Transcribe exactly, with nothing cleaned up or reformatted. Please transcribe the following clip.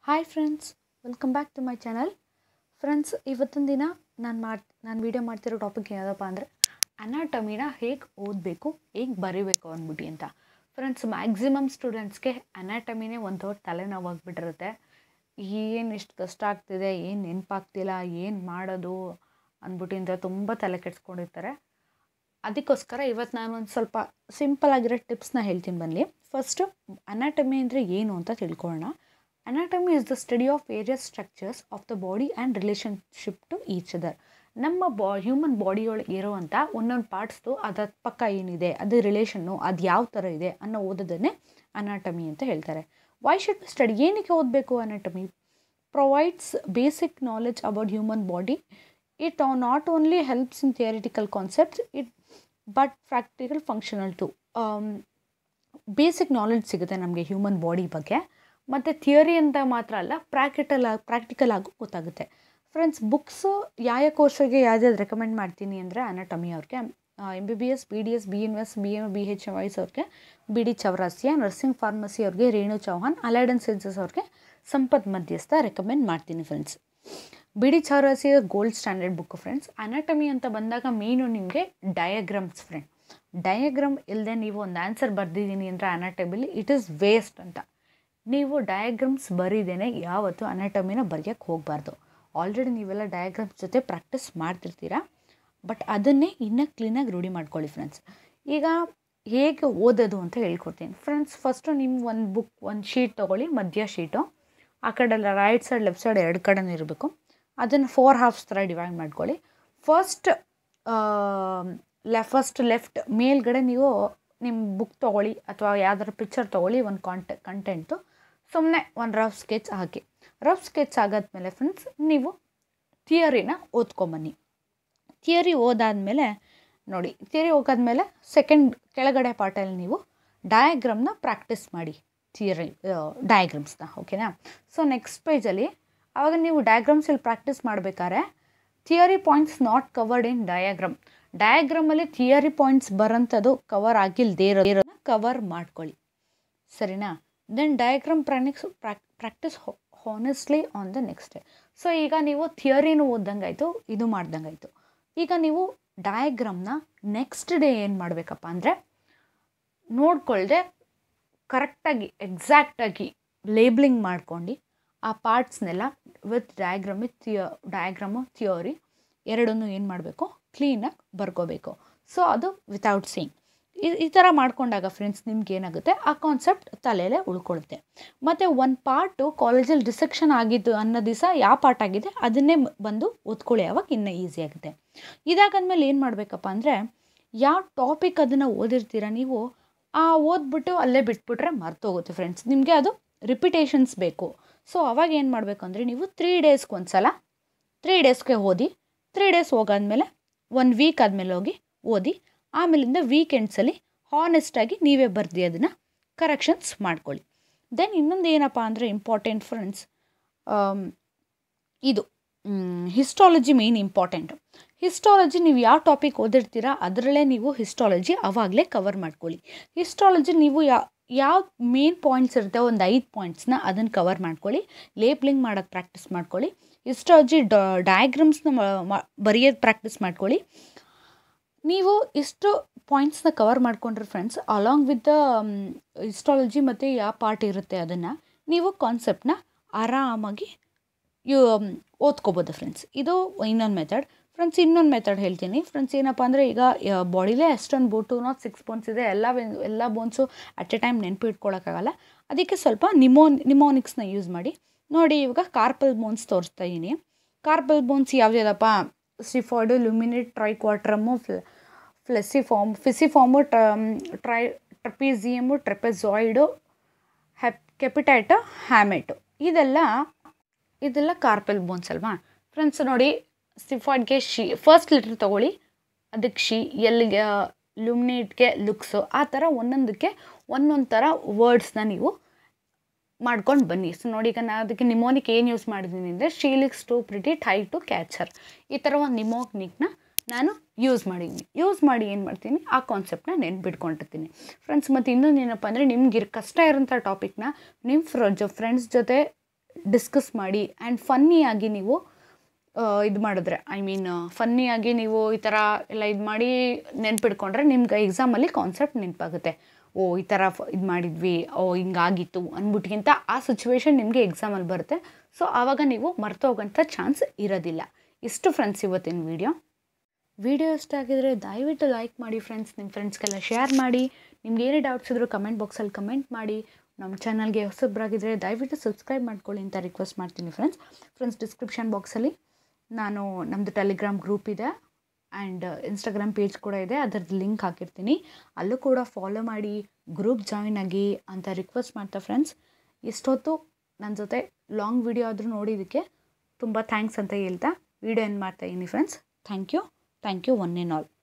Hi friends, welcome back to my channel. Friends, ಇವತ್ತಿನ ದಿನ ನಾನು ಮಾಡಿ ನಾನು ವೀಡಿಯೋ ಮಾಡ್ತಿರೋ ಟಾಪಿಕ್ ಯಾವುದಪ್ಪ ಅಂದರೆ ಅನಾಟಮಿನ ಹೇಗೆ ಓದಬೇಕು, ಹೇಗೆ ಬರೀಬೇಕು ಅಂದ್ಬಿಟ್ಟು ಅಂತ. ಫ್ರೆಂಡ್ಸ್, ಮ್ಯಾಕ್ಸಿಮಮ್ ಸ್ಟೂಡೆಂಟ್ಸ್ಗೆ ಅನಾಟಮಿನೇ ಒಂದು ದೊಡ್ಡ ತಲೆನೋವಾಗಿಬಿಟ್ಟಿರುತ್ತೆ. ಏನು ಇಷ್ಟು ಕಷ್ಟ ಆಗ್ತಿದೆ, ಏನು ನೆನಪಾಗ್ತಿಲ್ಲ, ಏನು ಮಾಡೋದು ಅಂದ್ಬಿಟ್ಟಿಂದ ತುಂಬ ತಲೆ ಕೆಡಿಸ್ಕೊಂಡಿರ್ತಾರೆ. ಅದಕ್ಕೋಸ್ಕರ ಇವತ್ತು ನಾನು ಒಂದು ಸ್ವಲ್ಪ ಸಿಂಪಲ್ ಆಗಿರೋ ಟಿಪ್ಸ್ನ ಹೇಳ್ತೀನಿ ಬನ್ನಿ. ಫಸ್ಟು ಅನಾಟಮಿ ಅಂದರೆ ಏನು ಅಂತ ತಿಳ್ಕೊಳ್ಳೋಣ. Anatomy is the study of various structures of the body and relationship to each other. ನಮ್ಮ ಬಾ ಹ್ಯೂಮನ್ ಬಾಡಿಯೊಳಗೆ ಇರುವಂಥ ಒಂದೊಂದು ಪಾರ್ಟ್ಸ್ದು ಅದರ ಪಕ್ಕ ಏನಿದೆ, ಅದು ರಿಲೇಷನ್ನು, ಅದು ಯಾವ ಥರ ಇದೆ ಅನ್ನೋ ಓದೋದನ್ನೇ ಅನಾಟಮಿ ಅಂತ ಹೇಳ್ತಾರೆ. Why should be study? ಏನಕ್ಕೆ ಓದಬೇಕು anatomy? Provides basic knowledge about human body. It not only helps in theoretical concepts it but practical functional too. Basic knowledge ಸಿಗುತ್ತೆ ನಮಗೆ ಹ್ಯೂಮನ್ ಬಾಡಿ ಬಗ್ಗೆ. ಮತ್ತು ಥಿಯರಿ ಅಂತ ಮಾತ್ರ ಅಲ್ಲ, ಪ್ರಾಕ್ಟಿಕಲ್ ಆಗಿ ಪ್ರಾಕ್ಟಿಕಲ್ ಆಗು ಗೊತ್ತಾಗುತ್ತೆ. ಫ್ರೆಂಡ್ಸ್, ಬುಕ್ಸು ಯಾವ ಕೋರ್ಸಿಗೆ ಯಾವ್ದಾದ್ರು ರೆಕಮೆಂಡ್ ಮಾಡ್ತೀನಿ ಅಂದರೆ ಅನಾಟಮಿ ಅವ್ರಿಗೆ, M B B S, B D S, B M S, B M B H M wise ಅವ್ರಿಗೆ B D Chaurasia, nursing pharmacy ಅವ್ರಿಗೆ Renu Chauhan, allied and sciences ಅವ್ರಿಗೆ ಸಂಪತ್ ಮಧ್ಯಸ್ಥ ರೆಕಮೆಂಡ್ ಮಾಡ್ತೀನಿ. Friends, B D Chaurasia gold standard book. Friends, anatomy ಅಂತ ಬಂದಾಗ main ನಿಮಗೆ diagrams. Friend, diagram ಇಲ್ಲದೆ ನೀವು ಒಂದು ಆನ್ಸರ್ ಬರೆದಿದ್ದೀನಿ ಅಂದರೆ ಅನಾಟಮಿಲಿ ಇಟ್ ಈಸ್ ವೇಸ್ಟ್ ಅಂತ. ನೀವು ಡಯಾಗ್ರಾಮ್ಸ್ ಬರೀದೇನೆ ಯಾವತ್ತೂ ಅನಾಟಮಿನ ಬರೆಯೋಕ್ಕೆ ಹೋಗಬಾರ್ದು. ಆಲ್ರೆಡಿ ನೀವೆಲ್ಲ ಡಯಾಗ್ರಾಮ್ಸ್ ಜೊತೆ ಪ್ರಾಕ್ಟೀಸ್ ಮಾಡ್ತಿರ್ತೀರಾ, ಬಟ್ ಅದನ್ನೇ ಇನ್ನೂ ಕ್ಲೀನಾಗಿ ರೂಢಿ ಮಾಡ್ಕೊಳ್ಳಿ. ಫ್ರೆಂಡ್ಸ್, ಈಗ ಹೇಗೆ ಓದೋದು ಅಂತ ಹೇಳ್ಕೊಡ್ತೀನಿ. ಫ್ರೆಂಡ್ಸ್, ಫಸ್ಟು ನಿಮ್ಮ ಒಂದು ಬುಕ್ ಒಂದು ಶೀಟ್ ತೊಗೊಳ್ಳಿ, ಮಧ್ಯ ಶೀಟು, ಆ ಕಡೆಲ್ಲ ರೈಟ್ ಸೈಡ್ ಲೆಫ್ಟ್ ಸೈಡ್ ಎರಡು ಕಡೆನೂ ಇರಬೇಕು. ಅದನ್ನು ಫೋರ್ ಹಾಫ್ಸ್ ಥರ ಡಿವೈಡ್ ಮಾಡ್ಕೊಳ್ಳಿ. ಫಸ್ಟ್ ಲೆ ಫಸ್ಟ್ ಲೆಫ್ಟ್ ಮೇಲ್ಗಡೆ ನೀವು ನಿಮ್ಮ ಬುಕ್ ತೊಗೊಳ್ಳಿ ಅಥವಾ ಯಾವ್ದಾದ್ರು ಪಿಕ್ಚರ್ ತೊಗೊಳ್ಳಿ, ಒಂದು ಕಾಂಟೆ ಕಂಟೆಂಟು ಸುಮ್ಮನೆ ಒಂದು ರಫ್ ಸ್ಕೆಚ್ ಹಾಕಿ. ರಫ್ ಸ್ಕೆಚ್ ಆಗಾದ್ಮೇಲೆ ಫ್ರೆಂಡ್ಸ್, ನೀವು ಥಿಯರಿನ ಓದ್ಕೊಂಬನ್ನಿ. ಥಿಯರಿ ಓದಾದಮೇಲೆ ನೋಡಿ, ಥಿಯರಿ ಹೋಗಾದ್ಮೇಲೆ ಸೆಕೆಂಡ್ ಕೆಳಗಡೆ ಪಾರ್ಟಲ್ಲಿ ನೀವು ಡಯಾಗ್ರಾಮ್ನ ಪ್ರಾಕ್ಟೀಸ್ ಮಾಡಿ, ಥಿಯರಿ ಡಯಾಗ್ರಾಮ್ಸ್ನ. ಓಕೆನಾ? ಸೊ ನೆಕ್ಸ್ಟ್ ಪೇಜಲ್ಲಿ ಆವಾಗ ನೀವು ಡಯಾಗ್ರಾಮ್ಸಲ್ಲಿ ಪ್ರಾಕ್ಟೀಸ್ ಮಾಡಬೇಕಾದ್ರೆ theory points not covered in diagram. ಡಯಾಗ್ರಾಮಲ್ಲಿ ಥಿಯರಿ ಪಾಯಿಂಟ್ಸ್ ಬರೋಂಥದ್ದು ಕವರ್ ಆಗಿಲ್ಲದೇ ಇರೋದನ್ನ ಕವರ್ ಮಾಡ್ಕೊಳ್ಳಿ. ಸರಿನಾ? ದೆನ್ ಡಯಾಗ್ರಾಮ್ ಪ್ರಾಣಿಕ್ಸ್ ಪ್ರಾಕ್ practice honestly on the next day. So ಈಗ ನೀವು ಥಿಯರಿನೂ ಓದ್ದಂಗಾಯಿತು, ಇದು ಮಾಡ್ದಂಗಾಯಿತು. ಈಗ ನೀವು ಡಯಾಗ್ರಾಮ್ನ ನೆಕ್ಸ್ಟ್ ಡೇ ಏನು ಮಾಡಬೇಕಪ್ಪ ಅಂದರೆ, ನೋಡ್ಕೊಳ್ದೆ ಕರೆಕ್ಟಾಗಿ ಎಕ್ಸಾಕ್ಟಾಗಿ ಲೇಬ್ಲಿಂಗ್ ಮಾಡ್ಕೊಂಡು ಆ ಪಾರ್ಟ್ಸ್ನೆಲ್ಲ ವಿತ್ ಡಯಾಗ್ರಾಮ್ ವಿತ್ ಥಿಯ ಡಯಾಗ್ರಾಮು ಥಿಯೋರಿ ಎರಡನ್ನೂ ಏನು ಮಾಡಬೇಕು, ಕ್ಲೀನಾಗಿ ಬರ್ಕೋಬೇಕು. ಸೊ ಅದು ವಿತೌಟ್ ಸೀಯಿಂಗ್. ಈ ಈ ಥರ ಮಾಡ್ಕೊಂಡಾಗ ಫ್ರೆಂಡ್ಸ್, ನಿಮ್ಗೆ ಏನಾಗುತ್ತೆ, ಆ ಕಾನ್ಸೆಪ್ಟ್ ತಲೆಯಲ್ಲೇ ಉಳ್ಕೊಳುತ್ತೆ. ಮತ್ತು ಒಂದು ಪಾರ್ಟು ಕಾಲೇಜಲ್ಲಿ ಡಿಸೆಕ್ಷನ್ ಆಗಿದ್ದು ಅನ್ನೋ ದಿವಸ ಯಾವ ಪಾರ್ಟ್ ಆಗಿದೆ ಅದನ್ನೇ ಬಂದು ಓದ್ಕೊಳ್ಳಿ, ಆವಾಗ ಇನ್ನೂ ಈಸಿ ಆಗುತ್ತೆ. ಇದಾಗಂದ್ಮೇಲೆ ಏನು ಮಾಡಬೇಕಪ್ಪ ಅಂದರೆ, ಯಾವ ಟಾಪಿಕ್ ಅದನ್ನು ಓದಿರ್ತೀರ ನೀವು, ಆ ಓದ್ಬಿಟ್ಟು ಅಲ್ಲೇ ಬಿಟ್ಬಿಟ್ರೆ ಮರ್ತೋಗುತ್ತೆ. ಫ್ರೆಂಡ್ಸ್, ನಿಮಗೆ ಅದು ರಿಪಿಟೇಷನ್ಸ್ ಬೇಕು. ಸೊ ಅವಾಗ ಏನು ಮಾಡಬೇಕು ಅಂದರೆ, ನೀವು ತ್ರೀ ಡೇಸ್ಗೆ ಒಂದು ಸಲ ತ್ರೀ ಡೇಸ್ಗೆ ಓದಿ. ತ್ರೀ ಡೇಸ್ ಹೋಗಾದ್ಮೇಲೆ ಒನ್ ವೀಕ್ ಆದಮೇಲೆ ಹೋಗಿ ಓದಿ. ಆಮೇಲಿಂದ ವೀಕೆಂಡ್ಸಲ್ಲಿ ಹಾನೆಸ್ಟಾಗಿ ನೀವೇ ಬರ್ದು ಅದನ್ನು ಕರೆಕ್ಷನ್ಸ್ ಮಾಡ್ಕೊಳ್ಳಿ. ದೆನ್ ಇನ್ನೊಂದು ಏನಪ್ಪ ಅಂದರೆ ಇಂಪಾರ್ಟೆಂಟ್ ಫ್ರೆಂಡ್ಸ್, ಇದು ಹಿಸ್ಟಾಲಜಿ ಮೇನ್ ಇಂಪಾರ್ಟೆಂಟು. ಹಿಸ್ಟಾಲಜಿ ನೀವು ಯಾವ ಟಾಪಿಕ್ ಓದಿರ್ತೀರಾ ಅದರಲ್ಲೇ ನೀವು ಹಿಸ್ಟಾಲಜಿ ಆವಾಗಲೇ ಕವರ್ ಮಾಡ್ಕೊಳ್ಳಿ. ಹಿಸ್ಟಾಲಜಿ ನೀವು ಯಾ ಯಾವ ಮೇನ್ ಪಾಯಿಂಟ್ಸ್ ಇರುತ್ತೆ, ಒಂದು ಐದು ಪಾಯಿಂಟ್ಸ್ನ ಅದನ್ನು ಕವರ್ ಮಾಡ್ಕೊಳ್ಳಿ. ಲೇಬ್ಲಿಂಗ್ ಮಾಡೋಕ್ಕೆ ಪ್ರಾಕ್ಟೀಸ್ ಮಾಡ್ಕೊಳ್ಳಿ. ಹಿಸ್ಟಾಲಜಿ ಡಯಾಗ್ರಾಮ್ಸ್ನ ಬರೆಯೋದು ಪ್ರಾಕ್ಟೀಸ್ ಮಾಡ್ಕೊಳ್ಳಿ. ನೀವು ಇಷ್ಟು ಪಾಯಿಂಟ್ಸ್ನ ಕವರ್ ಮಾಡ್ಕೊಂಡ್ರೆ friends, along with the histology ಮತ್ತು ಯಾವ ಪಾರ್ಟ್ ಇರುತ್ತೆ ಅದನ್ನು ನೀವು ಕಾನ್ಸೆಪ್ಟನ್ನ ಆರಾಮಾಗಿ ಯು ಓದ್ಕೋಬೋದು. ಫ್ರೆಂಡ್ಸ್, ಇದು ಇನ್ನೊಂದು ಮೆಥಡ್. ಫ್ರೆಂಡ್ಸ್, ಇನ್ನೊಂದು ಮೆಥಡ್ ಹೇಳ್ತೀನಿ. ಫ್ರೆಂಡ್ಸ್, ಏನಪ್ಪ ಅಂದರೆ, ಈಗ ಬಾಡಿಲೇ ಎಷ್ಟೊಂದು ಬೋ ಟು ನಾಟ್ ಸಿಕ್ಸ್ ಬೋನ್ಸ್ ಇದೆ, ಎಲ್ಲ ಎಲ್ಲ ಬೋನ್ಸು ಅಟ್ ಎ ಟೈಮ್ ನೆನಪು ಇಟ್ಕೊಳ್ಳೋಕ್ಕಾಗಲ್ಲ. ಅದಕ್ಕೆ ಸ್ವಲ್ಪ ನಿಮೋ ನಿಮೋನಿಕ್ಸ್ನ ಯೂಸ್ ಮಾಡಿ. ನೋಡಿ, ಇವಾಗ ಕಾರ್ಪಲ್ ಬೋನ್ಸ್ ತೋರಿಸ್ತಾ ಇದ್ದೀನಿ. ಕಾರ್ಪಲ್ ಬೋನ್ಸ್ ಯಾವ್ದ್ಯಾವುದಪ್ಪ? ಸ್ಟಿಫಾಯ್ಡು, ಲುಮಿನೇಟ್, ಟ್ರೈಕ್ವಾಟ್ರಮು, ಫ್ಲ ಫ್ಲೆಸಿಫಾರ್ಮ್ ಫಿಸಿಫಾರ್ಮು, ಟ್ರೈ ಟ್ರಪೀಸಿಯಮು, ಟ್ರೆಪೆಜಾಯ್ಡು, ಹೆಪ್ ಕೆಪಿಟೈಟು, ಹ್ಯಾಮೆಟು. ಇದೆಲ್ಲ ಇದೆಲ್ಲ ಕಾರ್ಪಲ್ ಬೋನ್ಸ್ ಅಲ್ವಾ? ಫ್ರೆಂಡ್ಸ್, ನೋಡಿ, ಸ್ಟಿಫಾಯ್ಡ್ಗೆ ಶಿ ಫಸ್ಟ್ ಲೆಟ್ರ್ ತೊಗೊಳ್ಳಿ, ಅದಕ್ಕೆ ಶಿ, ಎಲ್ಲಿಗೆ ಲುಮಿನೇಟ್ಗೆ ಲುಕ್ಸು, ಆ ಥರ ಒಂದೊಂದಕ್ಕೆ ಒಂದೊಂದು ಥರ ವರ್ಡ್ಸ್ನ ನೀವು ಮಾಡ್ಕೊಂಡು ಬನ್ನಿ. ಸೊ ನೋಡಿ, ಈಗ ನಾನು ಅದಕ್ಕೆ ನಿಮೋನಿಕ್ ಏನು ಯೂಸ್ ಮಾಡಿದ್ದೀನಿ ಅಂದರೆ, she likes too pretty try to catch her. ಈ ಥರ ಒಂದು ನಿಮೋನಿಕ್ನ ನಾನು ಯೂಸ್ ಮಾಡಿದ್ದೀನಿ. ಯೂಸ್ ಮಾಡಿ ಏನು ಮಾಡ್ತೀನಿ, ಆ ಕಾನ್ಸೆಪ್ಟನ್ನ ನೆನ್ಪಿಟ್ಕೊಂಡಿರ್ತೀನಿ. ಫ್ರೆಂಡ್ಸ್, ಮತ್ತು ಇನ್ನೊಂದು ಏನಪ್ಪ ಅಂದರೆ, ನಿಮ್ಗೆ ಕಷ್ಟ ಇರೋಂಥ ಟಾಪಿಕ್ನ ನಿಮ್ಮ ಫ್ರ ಫ್ರೆಂಡ್ಸ್ ಜೊತೆ ಡಿಸ್ಕಸ್ ಮಾಡಿ ಆ್ಯಂಡ್ ಫನ್ನಿಯಾಗಿ ನೀವು ಇದು ಮಾಡಿದ್ರೆ ಐ ಮೀನ್ ಫನ್ನಿಯಾಗಿ ನೀವು ಈ ಥರ ಎಲ್ಲ ಇದು ಮಾಡಿ ನೆನ್ಪಿಡ್ಕೊಂಡ್ರೆ ನಿಮ್ಗೆ ಎಕ್ಸಾಮಲ್ಲಿ ಕಾನ್ಸೆಪ್ಟ್ ನೆನಪಾಗುತ್ತೆ. ಓ ಈ ಥರ ಇದು ಮಾಡಿದ್ವಿ, ಓ ಹಿಂಗಾಗಿತ್ತು ಅಂದ್ಬಿಟ್ಗಿಂತ ಆ ಸಿಚುವೇಶನ್ ನಿಮಗೆ ಎಕ್ಸಾಮಲ್ಲಿ ಬರುತ್ತೆ. ಸೊ ಆವಾಗ ನೀವು ಮರ್ತೋಗೋಂಥ ಚಾನ್ಸ್ ಇರೋದಿಲ್ಲ. ಇಷ್ಟು ಫ್ರೆಂಡ್ಸ್ ಇವತ್ತಿನ ವೀಡಿಯೋ. ವಿಡಿಯೋ ಇಷ್ಟ ಆಗಿದರೆ ದಯವಿಟ್ಟು ಲೈಕ್ ಮಾಡಿ ಫ್ರೆಂಡ್ಸ್, ನಿಮ್ಮ ಫ್ರೆಂಡ್ಸ್ಗೆಲ್ಲ ಶೇರ್ ಮಾಡಿ. ನಿಮ್ಗೆ ಏನೇ ಡೌಟ್ಸ್ ಇದ್ದರೂ ಕಮೆಂಟ್ ಬಾಕ್ಸಲ್ಲಿ ಕಮೆಂಟ್ ಮಾಡಿ. ನಮ್ಮ ಚಾನಲ್ಗೆ ಹೊಸಬ್ರಾಗಿದ್ದರೆ ದಯವಿಟ್ಟು ಸಬ್ಸ್ಕ್ರೈಬ್ ಮಾಡ್ಕೊಳ್ಳಿ ಅಂತ ರಿಕ್ವೆಸ್ಟ್ ಮಾಡ್ತೀನಿ ಫ್ರೆಂಡ್ಸ್. ಫ್ರೆಂಡ್ಸ್ ಡಿಸ್ಕ್ರಿಪ್ಷನ್ ಬಾಕ್ಸಲ್ಲಿ ನಾನು ನಮ್ಮದು ಟೆಲಿಗ್ರಾಮ್ ಗ್ರೂಪ್ ಇದೆ ಆ್ಯಂಡ್ ಇನ್ಸ್ಟಾಗ್ರಾಮ್ ಪೇಜ್ ಕೂಡ ಇದೆ, ಅದರದ್ದು ಲಿಂಕ್ ಹಾಕಿರ್ತೀನಿ. ಅಲ್ಲೂ ಕೂಡ ಫಾಲೋ ಮಾಡಿ, ಗ್ರೂಪ್ ಜಾಯಿನ್ ಆಗಿ ಅಂತ ರಿಕ್ವೆಸ್ಟ್ ಮಾಡ್ತಾ ಫ್ರೆಂಡ್ಸ್. ಇಷ್ಟೊತ್ತು ನನ್ನ ಜೊತೆ ಲಾಂಗ್ ವಿಡಿಯೋ ಆದರೂ ನೋಡಿದ್ದಕ್ಕೆ ತುಂಬ ಥ್ಯಾಂಕ್ಸ್ ಅಂತ ಹೇಳ್ತಾ ವಿಡಿಯೋ ಏನು ಮಾಡ್ತಾಯಿದ್ದೀನಿ friends. Thank you thank you one and all.